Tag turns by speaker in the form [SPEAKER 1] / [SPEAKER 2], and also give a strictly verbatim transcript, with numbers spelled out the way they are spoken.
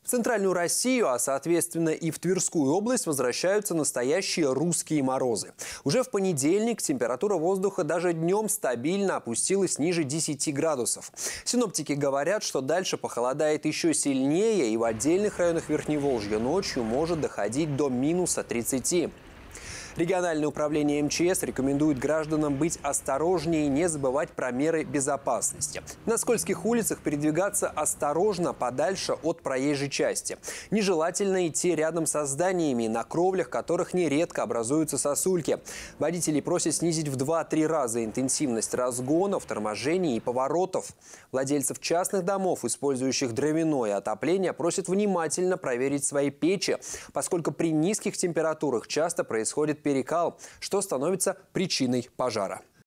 [SPEAKER 1] В центральную Россию, а соответственно и в Тверскую область, возвращаются настоящие русские морозы. Уже в понедельник температура воздуха даже днем стабильно опустилась ниже десяти градусов. Синоптики говорят, что дальше похолодает еще сильнее, и в отдельных районах Верхневолжья ночью может доходить до минуса тридцати. Региональное управление эм че эс рекомендует гражданам быть осторожнее и не забывать про меры безопасности. На скользких улицах передвигаться осторожно, подальше от проезжей части. Нежелательно идти рядом со зданиями, на кровлях которых нередко образуются сосульки. Водителей просят снизить в два-три раза интенсивность разгонов, торможений и поворотов. Владельцев частных домов, использующих дровяное отопление, просят внимательно проверить свои печи, поскольку при низких температурах часто происходит перекал, что становится причиной пожара.